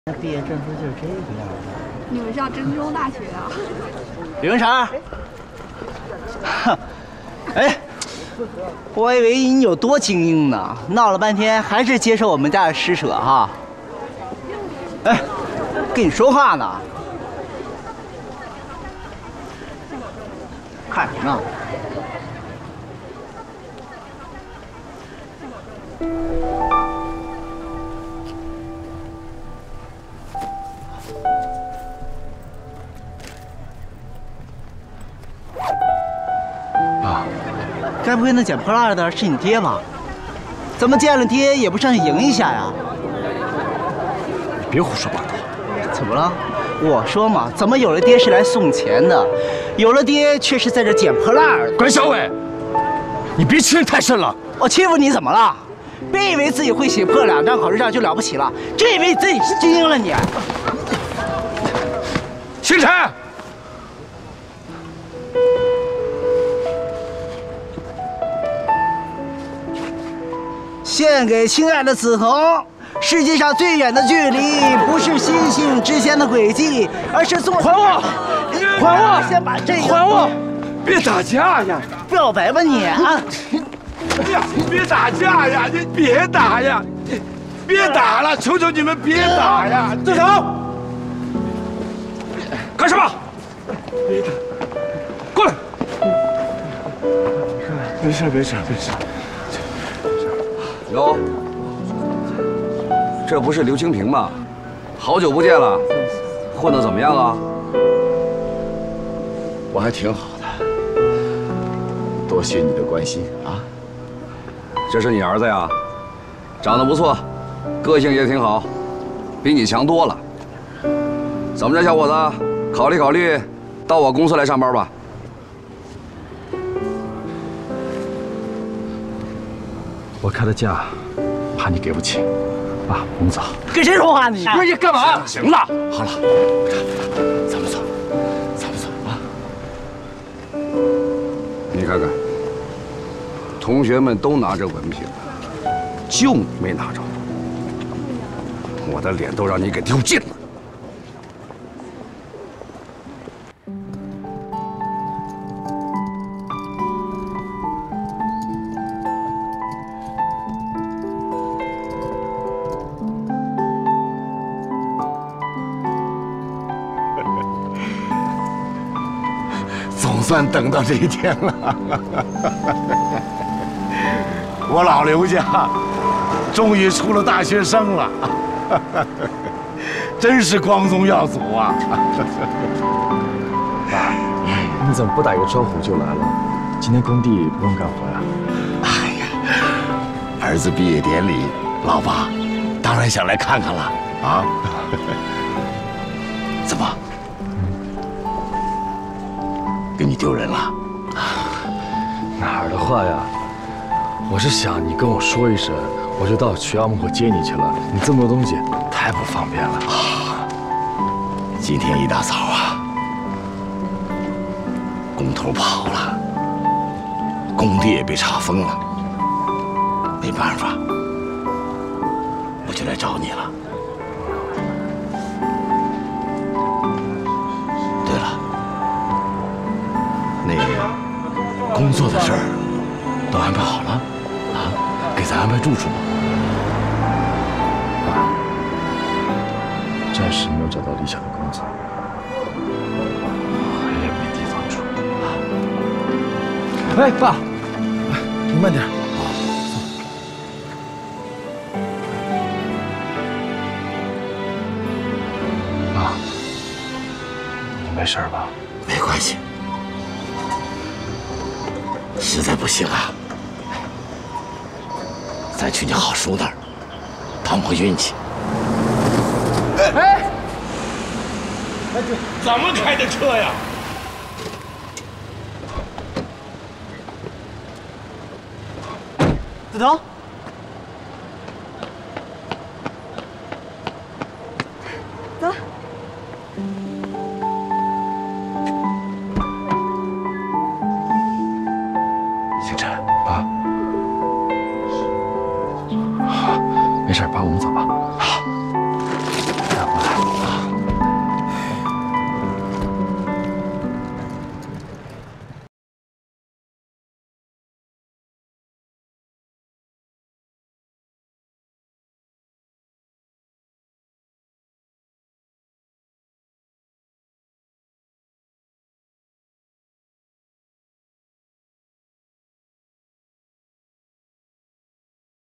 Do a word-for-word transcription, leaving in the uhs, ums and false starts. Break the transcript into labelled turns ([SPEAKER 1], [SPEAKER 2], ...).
[SPEAKER 1] 那毕业证书就是这个样的。
[SPEAKER 2] 你们上郑州大学啊？
[SPEAKER 1] 李文成，哼，哎，我以为你有多精英呢，闹了半天还是接受我们家的施舍哈。哎，跟你说话呢，看什么呢？
[SPEAKER 3] 啊，
[SPEAKER 1] 该不会那捡破烂的是你爹吧？怎么见了爹也不上去迎一下呀？
[SPEAKER 3] 你别胡说八道！
[SPEAKER 1] 怎么了？我说嘛，怎么有了爹是来送钱的，有了爹却是在这捡破烂的？
[SPEAKER 3] 管小伟，你别欺人太甚了！
[SPEAKER 1] 我欺负你怎么了？别以为自己会写破两张考试卷就了不起了，真以为自己是精英了你？
[SPEAKER 3] 星辰。
[SPEAKER 1] 献给亲爱的梓潼。世界上最远的距离，不是星星之间的轨迹，而是做。
[SPEAKER 3] 还我！还我！
[SPEAKER 1] 先把这个
[SPEAKER 3] 还我！别打架呀！
[SPEAKER 1] 表白吧你啊！
[SPEAKER 3] 哎呀，别打架呀！你别打呀！别打了，求求你们别打呀！住手！干什么？别打！过来！没事，没事，没事。
[SPEAKER 4] 哟，这不是刘清平吗？好久不见了，混得怎么样啊？
[SPEAKER 5] 我还挺好的，多谢你的关心啊。
[SPEAKER 4] 这是你儿子呀，长得不错，个性也挺好，比你强多了。怎么着，小伙子，考虑考虑，到我公司来上班吧。
[SPEAKER 3] 我开的价，怕你给不起，啊，我们走。
[SPEAKER 1] 跟谁说话呢你？
[SPEAKER 3] 不是你干嘛？行了，
[SPEAKER 5] 好了，咱们走，咱们走啊！
[SPEAKER 4] 你看看，同学们都拿着文凭，就你没拿着，我的脸都让你给丢尽了。
[SPEAKER 5] 总算等到这一天了，我老刘家终于出了大学生了，真是光宗耀祖啊！
[SPEAKER 3] 爸，你怎么不打个招呼就来了？今天工地不用干活呀？
[SPEAKER 5] 哎呀，儿子毕业典礼，老爸当然想来看看了啊！怎么？ 给你丢人了？
[SPEAKER 3] 哪儿的话呀？我是想你跟我说一声，我就到学校门口接你去了。你这么多东西，太不方便了。
[SPEAKER 5] 啊！今天一大早啊，工头跑了，工地也被查封了，没办法，我就来找你了。对了。 那工作的事儿都安排好了啊，给咱安排住处吗？
[SPEAKER 3] 爸，暂时没有找到理想的工作，也没地方住。哎，爸，你慢点。爸，你没事吧？
[SPEAKER 5] 没关系。 实在不行啊，咱去你好叔那儿碰碰运气。
[SPEAKER 3] 哎，怎么开的车呀？
[SPEAKER 1] 梓潼。